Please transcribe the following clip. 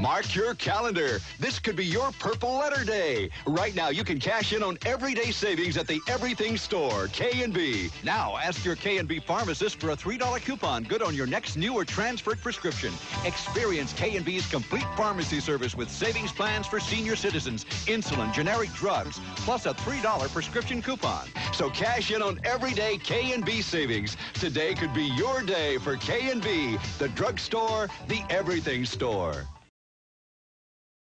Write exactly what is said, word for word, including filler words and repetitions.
Mark your calendar. This could be your purple letter day. Right now, you can cash in on everyday savings at the Everything Store, K and B. Now, ask your K and B pharmacist for a three dollar coupon good on your next new or transferred prescription. Experience K and B's complete pharmacy service with savings plans for senior citizens, insulin, generic drugs, plus a three dollar prescription coupon. So cash in on everyday K and B savings. Today could be your day for K and B, the drugstore, the Everything Store.